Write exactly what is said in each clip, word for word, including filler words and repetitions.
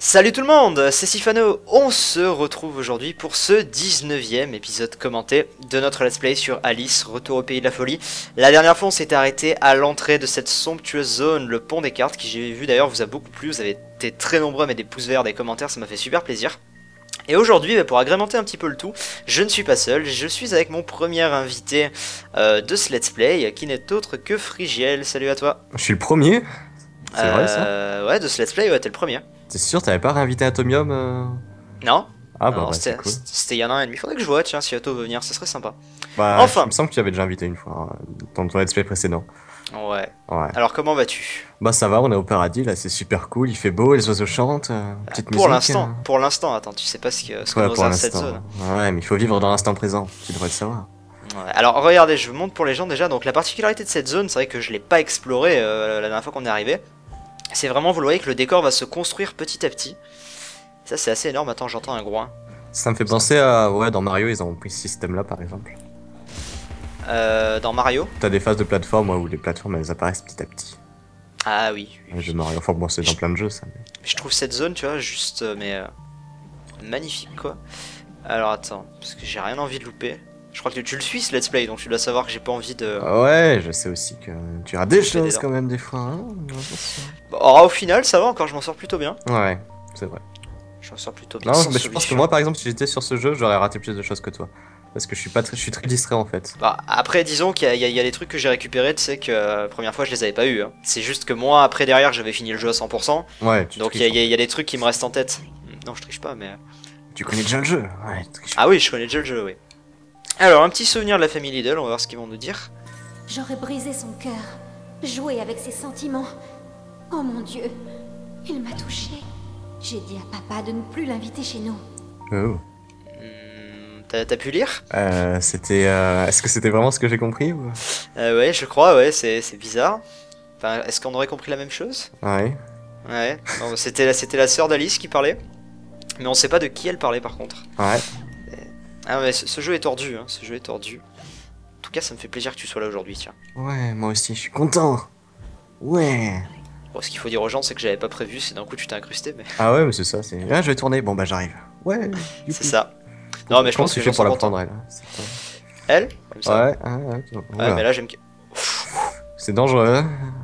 Salut tout le monde, c'est Sifano. On se retrouve aujourd'hui pour ce dix-neuvième épisode commenté de notre let's play sur Alice, Retour au pays de la folie. La dernière fois on s'était arrêté à l'entrée de cette somptueuse zone, le pont des cartes, qui j'ai vu d'ailleurs vous a beaucoup plu, vous avez été très nombreux à mettre des pouces verts, des commentaires, ça m'a fait super plaisir. Et aujourd'hui, pour agrémenter un petit peu le tout, je ne suis pas seul, je suis avec mon premier invité euh, de ce let's play, qui n'est autre que Frigiel. Salut à toi. Je suis le premier. C'est euh, vrai ça? Ouais, de ce let's play, ouais, t'es le premier. T'es sûr, t'avais pas réinvité Atomium euh... Non. Ah bah, non, bah c'est c'était cool. il y en a un et demi. Faudrait que je vois, tiens, si Atto veut venir, ça serait sympa. Bah, enfin. il me semble que tu avais déjà invité une fois, hein, dans ton let's play précédent. Ouais. Ouais. Alors comment vas-tu? Bah ça va, on est au paradis, là c'est super cool, il fait beau, les oiseaux chantent, euh, petite pour musique. l'instant, euh... pour l'instant, attends, tu sais pas ce que ce qu'on Ouais, nous pour réserve cette l'instant. zone. Ouais, mais il faut vivre dans l'instant présent, tu devrais le savoir. Ouais. Alors regardez, je vous montre pour les gens déjà. Donc la particularité de cette zone, c'est vrai que je l'ai pas exploré euh, la dernière fois qu'on est arrivé. C'est vraiment, vous le voyez, que le décor va se construire petit à petit. Ça c'est assez énorme. Attends, j'entends un groin. Ça me fait penser à... Ouais, dans Mario, ils ont pris ce système-là, par exemple. Euh, dans Mario. T'as des phases de plateforme ouais, où les plateformes, elles apparaissent petit à petit. Ah oui. oui. Le jeu Mario, enfin bon, c'est dans plein de jeux, ça. Mais... Je trouve cette zone, tu vois, juste, euh, mais... Euh, magnifique, quoi. Alors attends, parce que j'ai rien envie de louper. Je crois que tu le suis, ce let's play, donc tu dois savoir que j'ai pas envie de... Ouais, je sais aussi que tu as des choses des quand même, des fois, hein. Bon, alors, au final, ça va encore, je m'en sors plutôt bien. Ouais, c'est vrai. Je m'en sors plutôt bien. Non, sans mais je pense solution. que moi, par exemple, si j'étais sur ce jeu, j'aurais raté plus de choses que toi. Parce que je suis pas très, je suis très distrait en fait. Bah, après, disons qu'il y, y, y a des trucs que j'ai récupérés, tu sais que euh, la première fois je les avais pas eu. Hein. C'est juste que moi, après derrière, j'avais fini le jeu à cent pour cent. Ouais, tu donc il y, y, y a des trucs qui me restent en tête. Non, je triche pas, mais. Tu connais déjà le jeu? Ouais, tu triches. Ah oui, je connais déjà le jeu, oui. Alors, un petit souvenir de la famille Lidl, on va voir ce qu'ils vont nous dire. J'aurais brisé son cœur, joué avec ses sentiments. Oh mon Dieu, il m'a touché. J'ai dit à papa de ne plus l'inviter chez nous. Oh. T'as pu lire? Euh, c'était. Euh... Est-ce que c'était vraiment ce que j'ai compris ou... euh, Ouais, je crois, ouais, c'est bizarre. Enfin, est-ce qu'on aurait compris la même chose? Ouais. Ouais, c'était la, la sœur d'Alice qui parlait. Mais on sait pas de qui elle parlait par contre. Ouais. Et... Ah, mais ce, ce jeu est tordu, hein, ce jeu est tordu. En tout cas, ça me fait plaisir que tu sois là aujourd'hui, tiens. Ouais, moi aussi, je suis content. Ouais. Bon, ce qu'il faut dire aux gens, c'est que j'avais pas prévu, c'est d'un coup tu t'es incrusté, mais. Ah ouais, mais c'est ça, c'est. Ah, je vais tourner, bon bah j'arrive. Ouais. C'est ça. Non, mais je pense que tu fais pour la prendre, elle. Elle comme ça. Ouais, ouais, ouais. Ouais, mais là j'aime. C'est dangereux.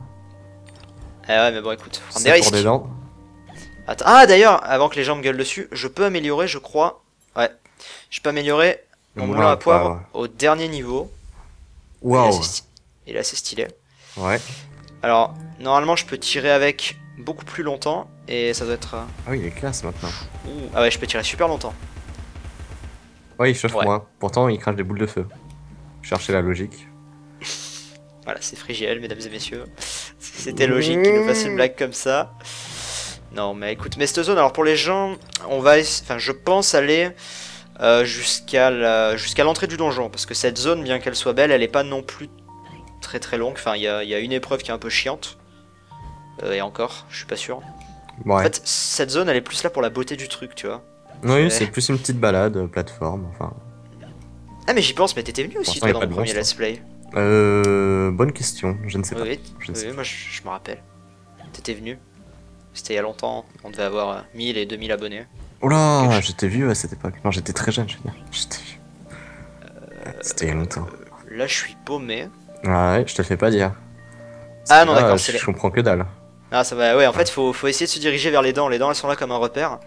Eh ouais, mais bon, écoute, prendre des risques. Des dents. Attends. Ah, d'ailleurs, avant que les gens me gueulent dessus, je peux améliorer, je crois. Ouais. Je peux améliorer mon moulin à poivre au dernier niveau. Waouh. Il est assez stylé. Ouais. Alors, normalement, je peux tirer avec beaucoup plus longtemps. Et ça doit être. Ah oui, il est classe maintenant. Ouh. Ah ouais, je peux tirer super longtemps. Ouais, il chauffe ouais. moins. Pourtant, il crache des boules de feu. Cherchez la logique. Voilà, c'est Frigiel, mesdames et messieurs. C'était logique qu'il nous fasse une blague comme ça. Non, mais écoute, mais cette zone, alors pour les gens, on va, enfin, je pense aller euh, jusqu'à la... jusqu'à l'entrée du donjon, parce que cette zone, bien qu'elle soit belle, elle est pas non plus très très longue. Enfin, il y a, y a une épreuve qui est un peu chiante. Euh, et encore, je suis pas sûr. Ouais. En fait, cette zone, elle est plus là pour la beauté du truc, tu vois. Oui, c'est plus une petite balade, euh, plateforme, enfin... Ah mais j'y pense, mais t'étais venu aussi toi dans le premier let's play. Euh... Bonne question, je ne sais oui, pas. Je ne oui, sais moi je, je me rappelle. T'étais venu. C'était il y a longtemps, on devait avoir euh, mille et deux mille abonnés. Oh là, j'étais vieux à cette époque. Non, j'étais très jeune, je veux dire. J'étais vieux. Euh, C'était il y a longtemps. Euh, là je suis paumé. Ah ouais, je te le fais pas dire. Ah non d'accord, c'est Je comprends que dalle. Ah ça va, ouais, en fait faut, faut essayer de se diriger vers les dents. Les dents elles sont là comme un repère.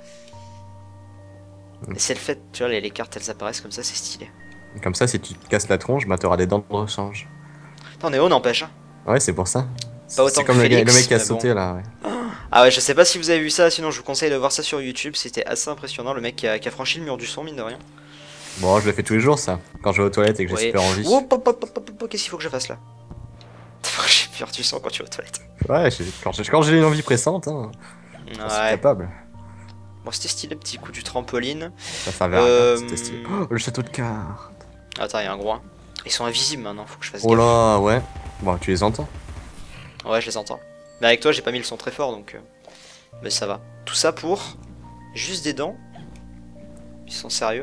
Et c'est le fait, tu vois, les, les cartes elles apparaissent comme ça, c'est stylé. Comme ça, si tu te casses la tronche, bah t'auras des dents de rechange. Attends, on est haut, n'empêche. Hein. Ouais, c'est pour ça. Pas autant C'est que comme Félix, le, le mec qui a bon. sauté là, ouais. Ah ouais, je sais pas si vous avez vu ça, sinon je vous conseille de voir ça sur YouTube, c'était assez impressionnant, le mec qui a, qui a franchi le mur du son, mine de rien. Bon, je le fais tous les jours ça, quand je vais aux toilettes et que j'ai ouais. super envie. Oh, pop, pop, pop, pop, pop, qu'est-ce qu'il faut que je fasse là? T'as franchi le mur du son quand tu vas aux toilettes. Ouais, quand j'ai une envie pressante, hein. Ouais. Je suis capable. Bon, c'était stylé, petit coup du trampoline. Ça servait à euh... rien, c'était stylé. Oh, le château de cartes. Attends, il y a un groin. Ils sont invisibles maintenant, faut que je fasse oh gaffe. là, ouais. Bon, tu les entends? Ouais, je les entends. Mais avec toi, j'ai pas mis le son très fort, donc... Euh... Mais ça va. Tout ça pour... Juste des dents. Ils sont sérieux.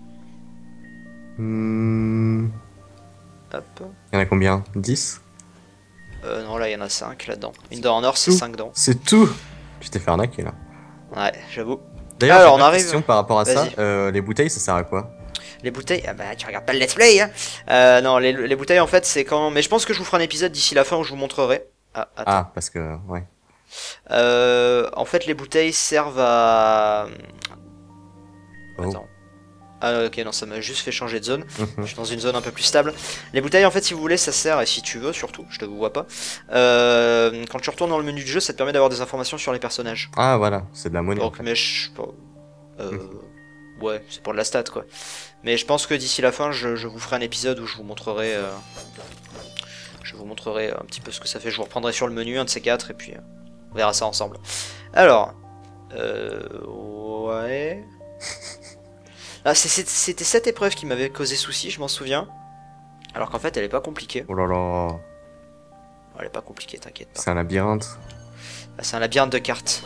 Mmh... Hop. Il y en a combien? dix? Euh, non, là, il y en a cinq là-dedans. Une dent en or, c'est cinq dents. C'est tout. Tu t'es fait arnaquer, là. Ouais, j'avoue. D'ailleurs, Alors, j'ai on une arrive. question par rapport à ça. Vas-y. Euh, les bouteilles, ça sert à quoi? Les bouteilles, ah bah tu regardes pas le let's play hein. Euh, non, les, les bouteilles en fait c'est quand... Mais je pense que je vous ferai un épisode d'ici la fin où je vous montrerai. Ah, attends. Ah, parce que, ouais. Euh, en fait les bouteilles servent à... Oh. Attends. Ah ok, non, ça m'a juste fait changer de zone. Je suis dans une zone un peu plus stable. Les bouteilles en fait si vous voulez ça sert, et si tu veux surtout, je te vois pas. Euh, quand tu retournes dans le menu du jeu ça te permet d'avoir des informations sur les personnages. Ah, voilà, c'est de la monnaie. Donc mais je... Euh... Ouais, c'est pour de la stat quoi. Mais je pense que d'ici la fin, je, je vous ferai un épisode où je vous montrerai, euh, je vous montrerai un petit peu ce que ça fait. Je vous reprendrai sur le menu, un de ces quatre, et puis euh, on verra ça ensemble. Alors, euh, ouais. Ah, c'était cette épreuve qui m'avait causé souci, je m'en souviens. Alors qu'en fait, elle est pas compliquée. Oh là là. Elle est pas compliquée, t'inquiète pas. C'est un labyrinthe. Ah, c'est un labyrinthe de cartes.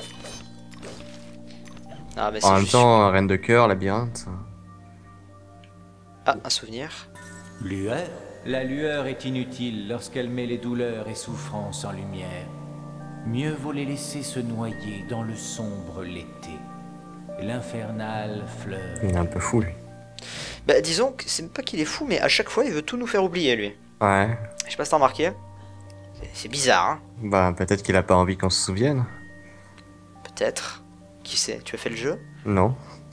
Ah, mais En même juste... temps, reine de cœur, labyrinthe. Ah, un souvenir. Lueur? La lueur est inutile lorsqu'elle met les douleurs et souffrances en lumière. Mieux vaut les laisser se noyer dans le sombre l'été. L'infernale fleur. Il est un peu fou, lui. Bah, disons que c'est pas qu'il est fou, mais à chaque fois, il veut tout nous faire oublier, lui. Ouais. Je sais pas si t'as remarqué. C'est bizarre, hein. Bah, peut-être qu'il a pas envie qu'on se souvienne. Peut-être. Qui sait? Tu as fait le jeu? Non.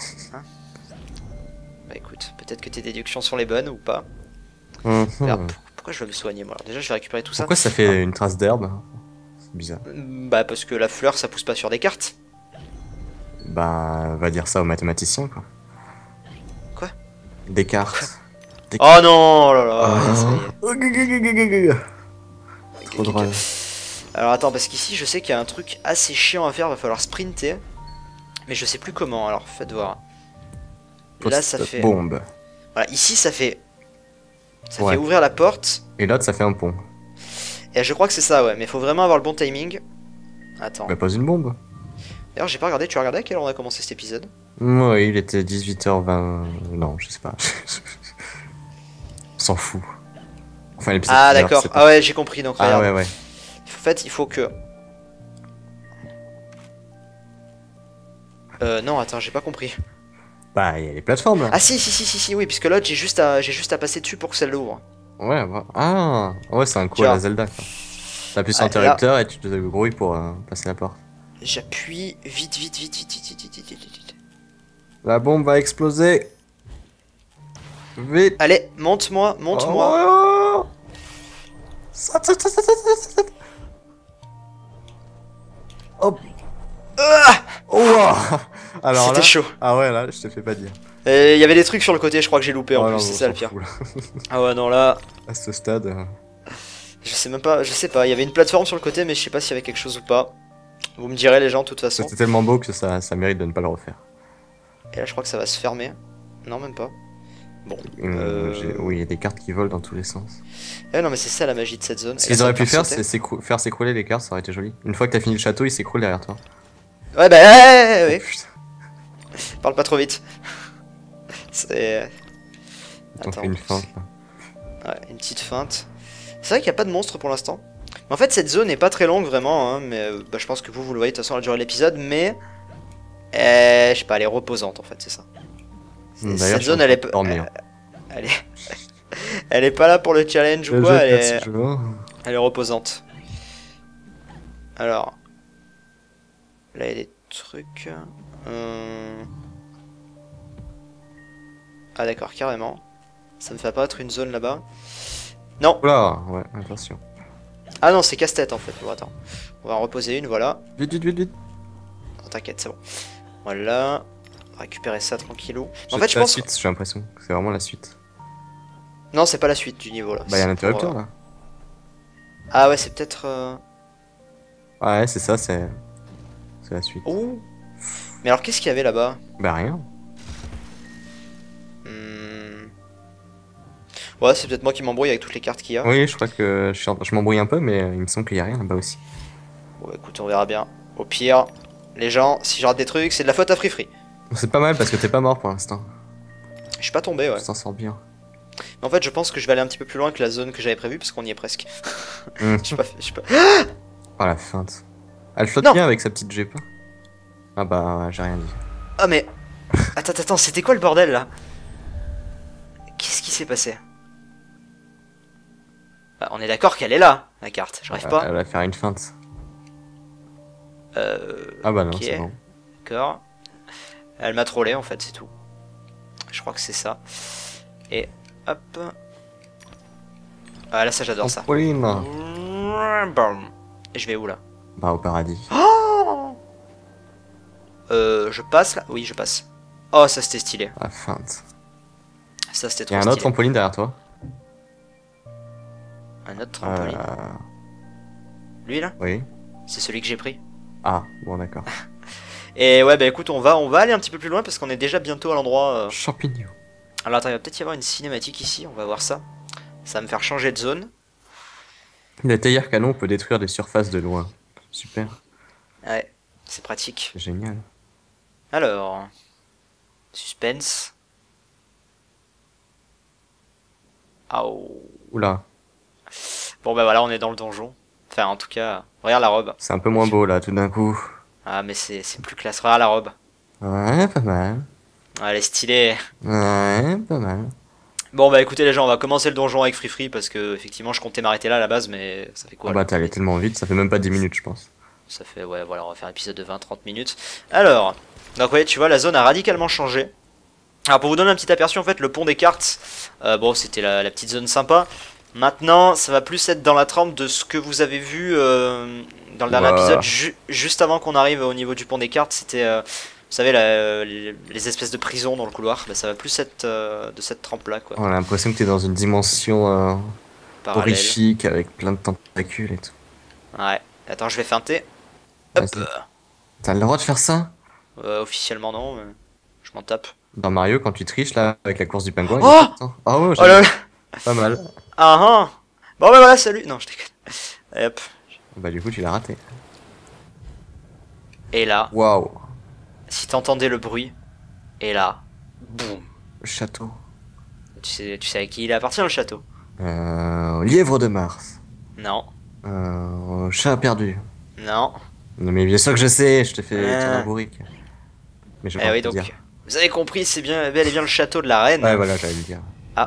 Bah écoute, peut-être que tes déductions sont les bonnes ou pas. Mhm. Alors, pourquoi je vais me soigner moi? Alors, déjà, je vais récupérer tout ça. Pourquoi ça fait une trace d'herbe? C'est bizarre. Bah parce que la fleur, ça pousse pas sur des cartes. Bah, va dire ça aux mathématiciens, quoi. Quoi? Descartes. Oh non, oh là là, Ah. ça y est. Trop drôle. Alors attends, parce qu'ici, je sais qu'il y a un truc assez chiant à faire, va falloir sprinter. Mais je sais plus comment, alors faites voir. Là, ça fait... Bombe. Voilà, ici, ça fait... Ça Ouais. fait ouvrir la porte. Et l'autre, ça fait un pont. Et je crois que c'est ça, ouais. Mais il faut vraiment avoir le bon timing. Attends. Bah, pas une bombe. D'ailleurs, j'ai pas regardé. Tu as regardé à quelle heure on a commencé cet épisode? Ouais, il était dix-huit heures vingt. Non, je sais pas. On s'en fout. Enfin, l'épisode. Ah, d'hier, d'accord. c'est Ah pas- ouais, j'ai compris. Donc, Ah regarde. ouais, ouais. En fait, il faut que... Euh, non, attends, j'ai pas compris. Bah, il y a les plateformes là. Ah si, si, si, si, si, oui, puisque l'autre, j'ai juste à, j'ai juste à passer dessus pour que ça l'ouvre. Ouais, bah. Ah, ouais, c'est un coup Tu à la vois. Zelda, quoi. T'appuies sur Ah, l'interrupteur et tu te grouilles pour euh, passer la porte. J'appuie vite, vite, vite, vite, vite, vite, vite, vite, vite, vite. La bombe va exploser. Vite. Allez, monte-moi, monte-moi. Oh. Saute, saute, saute, saute, saute, saute. Hop. Ah Oh, wow. Alors là. C'était chaud. Ah ouais, là, je te fais pas dire. Il y avait des trucs sur le côté, je crois que j'ai loupé en Oh plus, non, c'est on ça le s'en pire. fout, là. Ah ouais, non, là, À ce stade. euh, je sais même pas, je sais pas, il y avait une plateforme sur le côté, mais je sais pas s'il y avait quelque chose ou pas. Vous me direz les gens, de toute façon. C'était tellement beau que ça, ça mérite de ne pas le refaire. Et là, je crois que ça va se fermer. Non, même pas. Bon. Hum, Euh... j'ai- Oui, il y a des cartes qui volent dans tous les sens. Eh non, mais c'est ça la magie de cette zone. Ce Et là, qu'ils ça auraient va pu me faire, sauter. c'est s'écrou- faire s'écrouler les cartes, ça aurait été joli. Une fois que t'as fini le château, il s'écroule derrière toi. Ouais, bah, ouais, ouais, ouais, Oh, putain, ouais. Parle pas trop vite. C'est. on Attends. fait une feinte là. Ouais, une petite feinte. C'est vrai qu'il n'y a pas de monstre pour l'instant. En fait, cette zone n'est pas très longue vraiment, hein, mais euh, bah, je pense que vous, vous le voyez de toute façon à la durée de l'épisode, mais. Euh, je sais pas, elle est reposante en fait, c'est ça. Hum, Cette D'ailleurs, je suis zone, en elle est train de pas. dormir. Elle est. Elle est pas là pour le challenge ou Le quoi, jeu elle passe est... toujours. elle est reposante. Alors. Là, il y a des trucs. Euh... Ah, d'accord, carrément. Ça me fait apparaître une zone là-bas. Non! Oula, ouais, attention. Ah non, c'est casse-tête en fait. Bon, attends. On va en reposer une, voilà. Vite, vite, vite, vite. Oh, t'inquiète, c'est bon. Voilà. On va récupérer ça tranquillou. En C'est fait, je la pense. suite, j'ai l'impression. C'est vraiment la suite. Non, c'est pas la suite du niveau là. Bah, il y a C'est un pour, interrupteur euh, là. Ah ouais, c'est peut-être. euh, Ouais, c'est ça, c'est. C'est la suite. Ouh! Mais alors, qu'est-ce qu'il y avait là-bas? Bah, rien. Hmm. Ouais, c'est peut-être moi qui m'embrouille avec toutes les cartes qu'il y a. Oui, je crois que je, suis en- je m'embrouille un peu, mais il me semble qu'il y a rien là-bas aussi. Bon, écoute, on verra bien. Au pire, les gens, si je rate des trucs, c'est de la faute à Free Free. C'est pas mal parce que t'es pas mort pour l'instant. Je suis pas tombé, ouais. Tu t'en sors bien. Mais en fait, je pense que je vais aller un petit peu plus loin que la zone que j'avais prévue, parce qu'on y est presque. Hum. Je sais pas. Je sais pas. Oh la feinte. Elle flotte Non. bien avec sa petite G P. Ah bah, j'ai rien dit. Oh mais... Attends, attends, c'était quoi le bordel là? Qu'est-ce qui s'est passé? Bah, on est d'accord qu'elle est là, la carte. J'arrive pas. Elle va faire une feinte. Euh... Ah bah non, ok. c'est bon. D'accord. Elle m'a trollé en fait, c'est tout. Je crois que c'est ça. Et hop. Ah là, ça j'adore ça. Pauline. Bam. Et je vais où là? Bah au paradis. Oh euh, je passe là? Oui, je passe. Oh, ça c'était stylé. La feinte. Ça c'était Il y trop a un stylé. autre trampoline derrière toi. Un autre trampoline. Euh... Lui là? Oui. C'est celui que j'ai pris. Ah, bon d'accord. Et ouais, bah écoute, on va, on va aller un petit peu plus loin parce qu'on est déjà bientôt à l'endroit. Euh... Champignon. Alors attends, il va peut-être y avoir une cinématique ici, on va voir ça. Ça va me faire changer de zone. La théière canon peut détruire des surfaces de loin. Super. Ouais, c'est pratique. C'est génial. Alors, suspense. Ah oh. Oula. Bon bah voilà, on est dans le donjon. Enfin, en tout cas, regarde la robe. C'est un peu moins beau là, tout d'un coup. Ah mais c'est c'est plus classe, regarde la robe. Ouais, pas mal. Ah, elle est stylée. Ouais, pas mal. Bon bah écoutez les gens, on va commencer le donjon avec Free Free parce que effectivement je comptais m'arrêter là à la base, mais ça fait quoi Ah bah là t'es allé tellement vite, ça fait même pas dix minutes je pense. Ça fait, ouais, voilà, on va faire un épisode de vingt trente minutes. Alors, donc ouais, tu vois, la zone a radicalement changé. Alors pour vous donner un petit aperçu, en fait, le pont des cartes, euh, bon, c'était la, la petite zone sympa. Maintenant, ça va plus être dans la trempe de ce que vous avez vu euh, dans le dernier Ouah. épisode, ju juste avant qu'on arrive au niveau du pont des cartes. C'était, euh, vous savez, la, les, les espèces de prisons dans le couloir. Bah, ça va plus être euh, de cette trempe-là, quoi. On a l'impression que t'es dans une dimension euh, Parallèle. horrifique avec plein de tentacules et tout. Ouais. Attends, je vais feinter. Hop. Vas-y. T'as le droit de faire ça? Euh, officiellement non, mais je m'en tape. Dans Mario, quand tu triches là, avec la course du pingouin. Oh il y a tout le temps. Ah ouais, Oh là là. pas mal. Ah ah. Bon bah voilà, salut. Non, je déconne. Et hop. Bah du coup tu l'as raté. Et là, Waouh. si t'entendais le bruit, et là, boum. Le château. Tu sais, tu sais à qui il appartient le château? Euh, lièvre de Mars. Non, Euh, chat perdu. non. Non mais bien sûr que je sais, je te fais Ah. tourner un bourrique. Mais je vais Eh pas oui, te donc, dire. vous avez compris, c'est bien, bel et bien le château de la reine. Ouais voilà, j'allais le dire. Ah.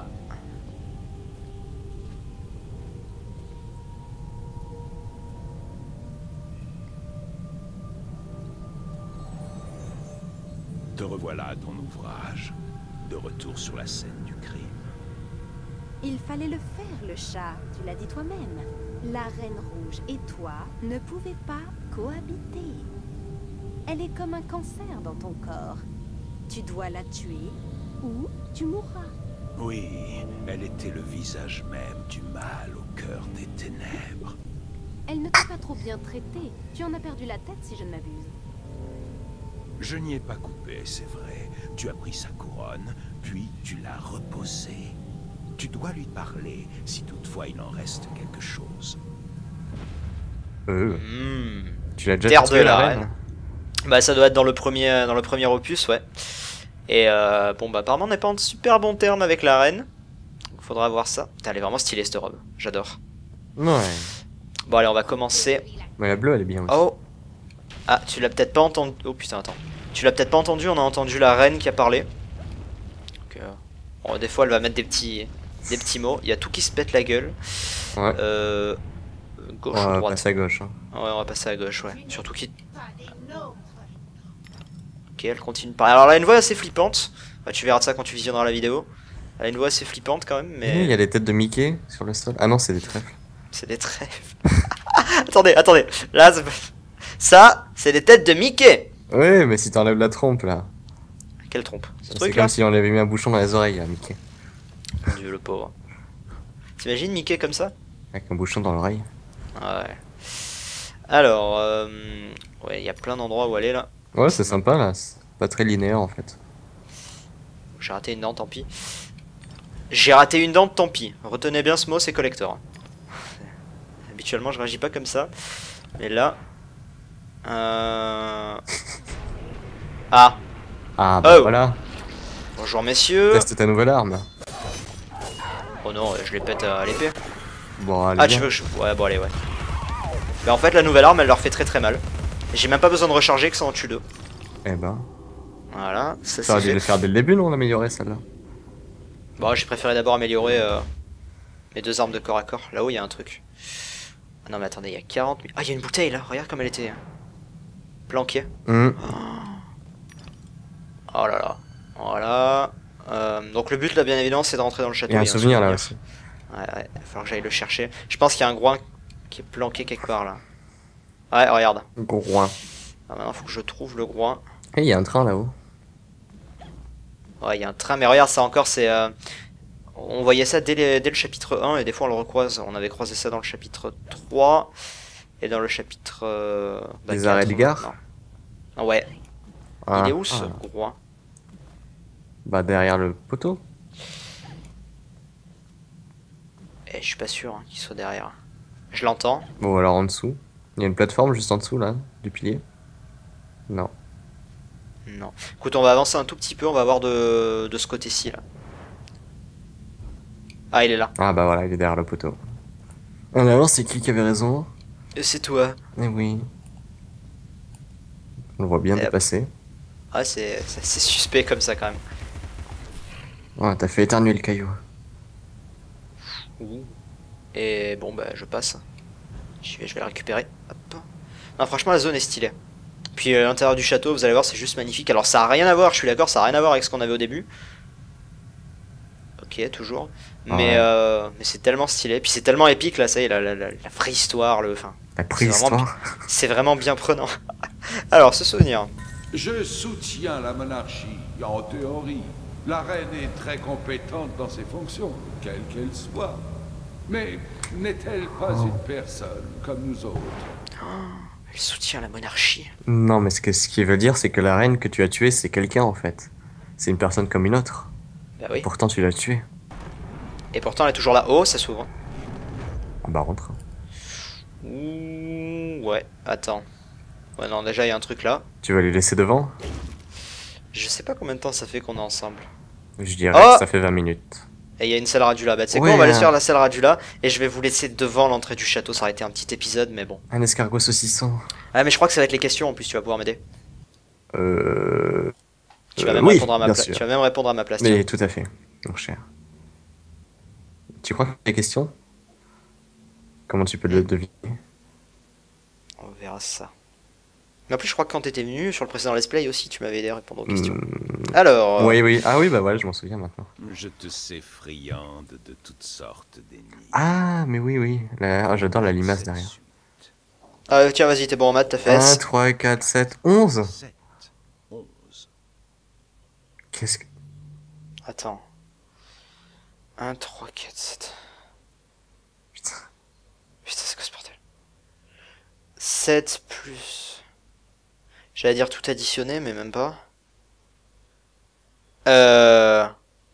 Te revoilà à ton ouvrage, de retour sur la scène du crime. Il fallait le faire, le chat, tu l'as dit toi-même. La Reine Rouge et toi ne pouvez pas cohabiter. Elle est comme un cancer dans ton corps. Tu dois la tuer ou tu mourras. Oui, elle était le visage même du mal au cœur des ténèbres. Elle ne t'a pas trop bien traité. Tu en as perdu la tête si je ne m'abuse. Je n'y ai pas coupé, c'est vrai. Tu as pris sa couronne, puis tu l'as reposée. Tu dois lui parler, si toutefois il en reste quelque chose. Euh, Hmm. tu l'as déjà Terre de tué, la la reine. Bah ça doit être dans le premier, dans le premier opus, ouais. Et euh, bon bah apparemment on n'est pas en super bon terme avec la reine. Donc, faudra voir ça. Putain, elle est vraiment stylée cette robe, j'adore. Ouais. Bon allez, on va commencer. Mais la bleue elle est bien aussi. Oh. Ah, tu l'as peut-être pas entendu. Oh putain, attends. Tu l'as peut-être pas entendu, on a entendu la reine qui a parlé. Donc, euh, bon, des fois elle va mettre des petits, des petits mots. Il y a tout qui se pète la gueule. Ouais. Euh, gauche On ou va droite? passer à gauche. Hein. Ouais, on va passer à gauche, ouais. Surtout qu'il... Ok, elle continue de parler. Alors elle a une voix assez flippante. Bah, tu verras de ça quand tu visionneras la vidéo. Elle a une voix assez flippante quand même, mais... Il y a des têtes de Mickey sur le sol. Ah non, c'est des trèfles. C'est des trèfles. Attendez, attendez. Là, c'est- ça, c'est des têtes de Mickey. Ouais, mais si t'enlèves la trompe là. Quelle trompe? Ce C'est truc comme là si on lui avait mis un bouchon dans les oreilles à Mickey. Mon Dieu, le pauvre. T'imagines Mickey comme ça? Avec un bouchon dans l'oreille. Ouais. Alors, euh... ouais, il y a plein d'endroits où aller là. Ouais, c'est sympa là. C'est pas très linéaire en fait. J'ai raté une dent, tant pis. J'ai raté une dent, tant pis. Retenez bien ce mot, c'est collector. Habituellement, je réagis pas comme ça. Mais là... Euh... Ah, Ah bah Oh. voilà. bonjour messieurs. Teste ta nouvelle arme. Oh non, je les pète à l'épée. Bon, allez. Ah, viens. tu veux que je... Ouais, bon, allez, ouais. Mais en fait, la nouvelle arme, elle leur fait très très mal. J'ai même pas besoin de recharger que ça en tue deux. Eh ben. Voilà, ça Ça aurait c'est dû fait. le faire dès le début, non, l'améliorer celle-là. Bon, j'ai préféré d'abord améliorer euh, mes deux armes de corps à corps. Là-haut, il y a un truc. Ah non, mais attendez, il y a quarante mille. Ah, il y a une bouteille là, regarde comme elle était hein. planquée. Hum. Oh là là. Voilà. Euh, donc le but là, bien évidemment, c'est de rentrer dans le château. Il y a un souvenir là aussi. Ouais, ouais, il va falloir que j'aille le chercher. Je pense qu'il y a un groin qui est planqué quelque part là. Ouais, regarde. Groin. Ah, maintenant, faut que je trouve le groin. Et il y a un train là-haut. Ouais, il y a un train, mais regarde, ça encore, c'est. Euh... On voyait ça dès, les... dès le chapitre un, et des fois on le recroise. On avait croisé ça dans le chapitre trois, et dans le chapitre. Euh... Bah, Les quatre, arrêts de gare. non. Ah ouais, Ah, il est où ce ah. groin? Bah derrière le poteau. Eh, je suis pas sûr hein, qu'il soit derrière. Je l'entends. Bon alors en dessous. Il y a une plateforme juste en dessous là, du pilier. Non. Non. Écoute, on va avancer un tout petit peu, on va voir de, de ce côté-ci là. Ah, il est là. Ah bah voilà, il est derrière le poteau. Alors c'est qui qui avait raison? Et c'est toi. Eh oui. On le voit bien Et hop. dépasser. Ah, c'est c'est- c'est suspect comme ça quand même. Ouais, t'as fait éternuer le caillou. Ouh. Et bon, bah je passe. J'y vais, je vais le récupérer. Hop. Non, franchement, la zone est stylée. Puis euh, l'intérieur du château, vous allez voir, c'est juste magnifique. Alors ça a rien à voir, je suis d'accord, ça a rien à voir avec ce qu'on avait au début. Ok, toujours. Mais, Ouais. euh, mais c'est tellement stylé. Puis c'est tellement épique là, ça y est, la, la, la, la vraie histoire, le. Enfin, La c'est vraiment, préhistoire. c'est vraiment bien prenant. Alors, ce souvenir. Je soutiens la monarchie, en théorie. La reine est très compétente dans ses fonctions, quelles qu'elles soient. Mais n'est-elle pas une personne comme nous autres? Elle soutient la monarchie. Non mais ce que ce qui veut dire c'est que la reine que tu as tuée c'est quelqu'un en fait. C'est une personne comme une autre. Bah oui. Pourtant tu l'as tuée. Et pourtant, elle est toujours là. Oh, ça s'ouvre. Ah bah rentre. Ouh, ouais, attends. Ouais, non, déjà, il y a un truc là. Tu vas les laisser devant? Je sais pas combien de temps ça fait qu'on est ensemble. Je dirais Oh que ça fait vingt minutes. Et il y a une salle Radula. Bah, tu sais Ouais, quoi, on va aller se hein. faire la salle Radula. Et je vais vous laisser devant l'entrée du château. Ça aurait été un petit épisode, mais bon. Un escargot saucisson. Ah, mais je crois que ça va être les questions en plus, tu vas pouvoir m'aider. Euh... Tu vas euh, même oui, répondre à ma bien place. sûr. Tu vas même répondre à ma place. Mais tiens. tout à fait, mon cher. Tu crois que les questions? Comment tu peux le deviner? On verra ça. Mais en plus, je crois que quand t'étais venu sur le précédent let's play aussi, tu m'avais aidé à répondre aux questions. Hmm, Alors. euh, Oui, oui. Ah oui, bah voilà, je m'en souviens maintenant. Je te sais friande de toutes sortes d'énigmes. Ah, mais oui, oui. La- ah, j'adore la limace Cette derrière. suite. Ah, tiens, vas-y, t'es bon en maths, t'as fait un, S. trois, quatre, sept, onze. sept, onze. Qu'est-ce que... Attends. un, trois, quatre, sept. Putain. Putain, c'est quoi ce bordel? sept plus. J'allais dire tout additionné, mais même pas. Euh.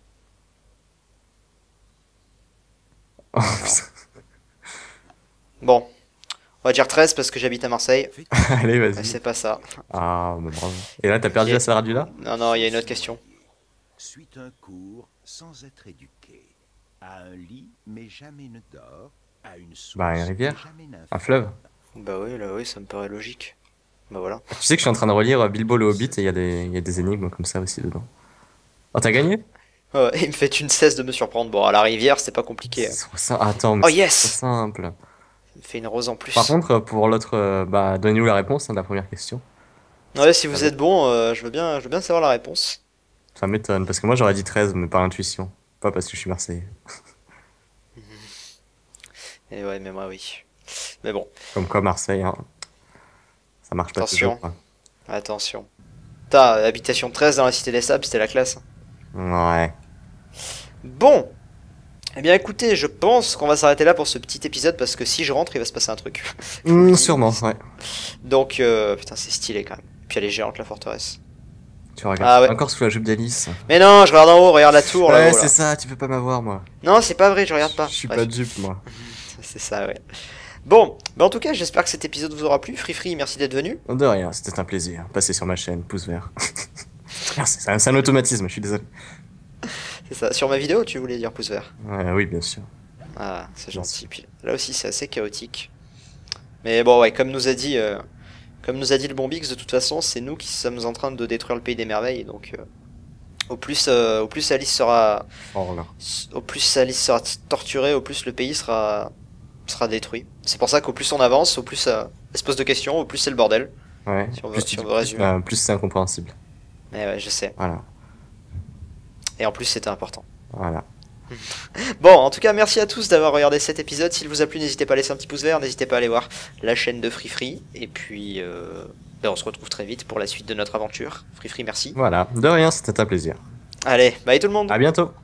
Oh, putain. Bon. On va dire treize parce que j'habite à Marseille. Allez, Mais vas-y. c'est pas ça. Ah, bah bravo. Et là, t'as perdu Et- la salade du là? Non, non, il y a une autre question. Suit un cours sans être éduqué. À un lit, mais jamais ne dort. À une source, Bah, une mais rivière. jamais n'infime. Un fleuve. Bah oui, là, oui, ça me paraît logique. Bah voilà. Tu sais que je suis en train de relire Bilbo le Hobbit et il y, a des- il y a des énigmes comme ça aussi dedans. Oh, t'as gagné? Ouais, il me fait une cesse de me surprendre. Bon, à la rivière, c'était pas compliqué. C'est trop simple. Attends, mais Oh, c'est yes! trop simple. Il me fait une rose en plus. Par contre, pour l'autre, euh, bah, donnez-nous la réponse hein, de la première question. Ouais, si vous êtes bon, euh, je veux bien, je veux bien savoir la réponse. Ça m'étonne, parce que moi j'aurais dit treize, mais par intuition. Pas parce que je suis Marseillais. Et ouais, mais moi, oui. Mais bon, Comme quoi, Marseille, hein, ça marche pas Attention. toujours. quoi. attention. T'as habitation treize dans la cité des sables, c'était la classe. Ouais. Bon. Eh bien, écoutez, je pense qu'on va s'arrêter là pour ce petit épisode parce que si je rentre, il va se passer un truc. Hmm, sûrement, ouais. Donc, euh, putain, c'est stylé quand même. Puis elle est géante, la forteresse. Tu regardes Ah ouais. encore sous la jupe d'Alice. Mais non, je regarde en haut, regarde la tour là. Ouais, c'est ça, tu peux pas m'avoir, moi. Non, c'est pas vrai, je regarde pas. Je suis Bref. pas de jupe, moi. C'est ça, ouais. Bon, bah en tout cas, j'espère que cet épisode vous aura plu. Free Free, merci d'être venu. De rien, c'était un plaisir. Passez sur ma chaîne, pouce vert. Merci, c'est un, c'est un automatisme, je suis désolé. C'est ça. Sur ma vidéo, tu voulais dire pouce vert. Ouais, oui, bien sûr. Ah, c'est gentil. Puis là aussi, c'est assez chaotique. Mais bon, ouais, comme nous a dit, euh, comme nous a dit le bon Bix, de toute façon, c'est nous qui sommes en train de détruire le pays des merveilles, donc euh, au plus, euh, au plus Alice sera, Oh là. au plus Alice sera torturée, au plus le pays sera, sera détruit. C'est pour ça qu'au plus on avance, au plus euh, elle se pose de questions, au plus c'est le bordel. Ouais. Si on veut- plus, si tu- on veut plus, résumer. bah, plus c'est incompréhensible. Mais ouais, je sais. Voilà. Et en plus c'était important. Voilà. Bon, en tout cas, merci à tous d'avoir regardé cet épisode. S'il vous a plu, n'hésitez pas à laisser un petit pouce vert, n'hésitez pas à aller voir la chaîne de Free Free. Et puis, euh, ben, on se retrouve très vite pour la suite de notre aventure. Free Free, merci. Voilà. De rien, c'était un plaisir. Allez, bye tout le monde. À bientôt.